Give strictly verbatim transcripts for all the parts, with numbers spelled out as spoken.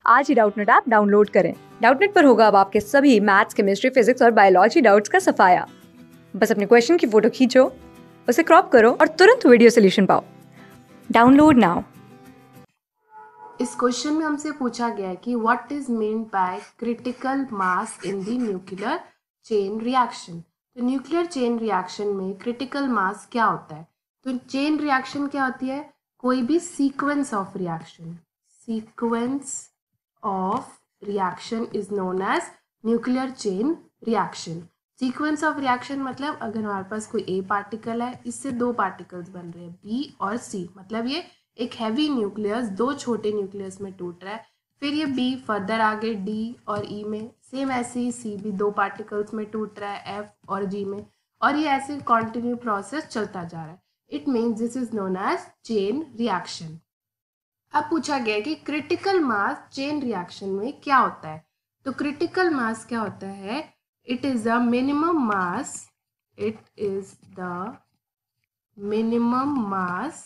आज ही Doubtnut app download करें। डाउटनेट पर होगा अब आपके सभी मैथ्स, केमिस्ट्री, फिजिक्स और बायोलॉजी डाउट्स का सफाया। बस अपने क्वेश्चन की फोटो खींचो, उसे क्रॉप करो और तुरंत वीडियो सोल्यूशन पाओ। Download now. इस क्वेश्चन में हमसे पूछा गया है कि what is mean by critical mass in the nuclear chain reaction. तो न्यूक्लियर चेन रिएक्शन में क्रिटिकल मास क्या होता है? तो चेन रिएक्शन क्या होती है? कोई भी sequence of reaction sequence of reaction is known as nuclear chain reaction. Sequence of reaction मतलब अगर हमारे पास कोई ए पार्टिकल है, इससे दो पार्टिकल्स बन रहे हैं बी और सी, मतलब ये एक हैवी न्यूक्लियस दो छोटे न्यूक्लियस में टूट रहा है, फिर ये बी फर्दर आगे डी और ई में, सेम ऐसे ही सी भी दो पार्टिकल्स में टूट रहा है एफ और जी में, और ये ऐसे कॉन्टिन्यू प्रोसेस चलता जा रहा है। It means this is known as chain reaction. अब पूछा गया है कि क्रिटिकल मास चेन रिएक्शन में क्या होता है। तो क्रिटिकल मास क्या होता है? It is the minimum mass it is the minimum mass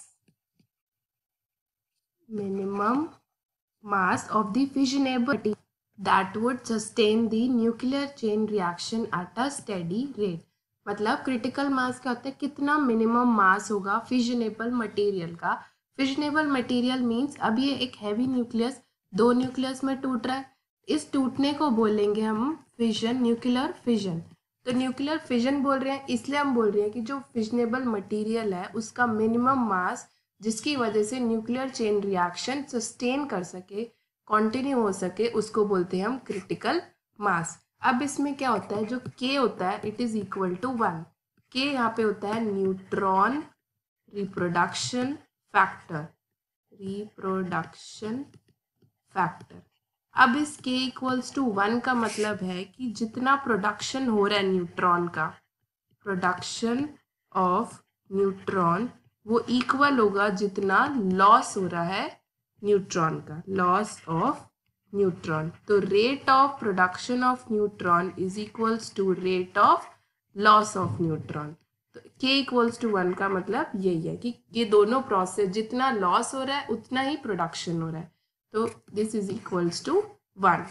minimum mass of the fissionable material that would sustain the nuclear chain reaction at a steady rate। मतलब critical mass क्या होता है? कितना minimum mass होगा fissionable material का। Fissionable material means अब ये एक हैवी न्यूक्लियस दो न्यूक्लियस में टूट रहा है, इस टूटने को बोलेंगे हम फिशन, न्यूक्लियर फिशन। तो न्यूक्लियर फिशन बोल रहे हैं इसलिए हम बोल रहे हैं कि जो फिशनेबल मटेरियल है उसका मिनिमम मास जिसकी वजह से न्यूक्लियर चेन रिएक्शन सस्टेन कर सके, कंटिन्यू हो सके, उसको बोलते हैं हम क्रिटिकल मास। अब इसमें क्या होता है? जो के होता है it is equal to one. K यहाँ पे होता है neutron reproduction factor reproduction factor. अब इस के इक्वल्स टू वन का मतलब है कि जितना प्रोडक्शन हो रहा है न्यूट्रॉन का, प्रोडक्शन ऑफ न्यूट्रॉन वो इक्वल होगा जितना लॉस हो रहा है न्यूट्रॉन का, लॉस ऑफ न्यूट्रॉन। तो rate of production of neutron is equals to rate of loss of neutron. तो के इक्वल्स टू वन का मतलब यही है कि ये दोनों प्रोसेस जितना लॉस हो रहा है उतना ही प्रोडक्शन हो रहा है, तो this is equals to one.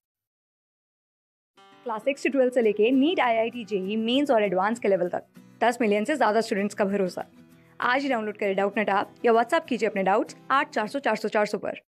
Class six से ट्वेल्थ से लेके NEET, I I T, JEE mains और एडवांस के लेवल तक दस मिलियन से ज्यादा स्टूडेंट्स का भरोसा। आज ही डाउनलोड करें डाउटनेट ऐप या व्हाट्सएप कीजिए अपने डाउट्स आठ चार सौ चार सौ चार सौ पर।